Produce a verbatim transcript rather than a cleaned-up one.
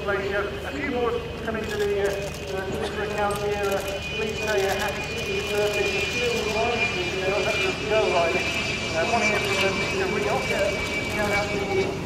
ratio. A few more coming to the uh, uh, Twitter account here. Uh, please say uh, happy sixtieth birthday to Phil Riley. That's a go, Riley. Uh, one here from uh, Mister Riot. Shout out to you.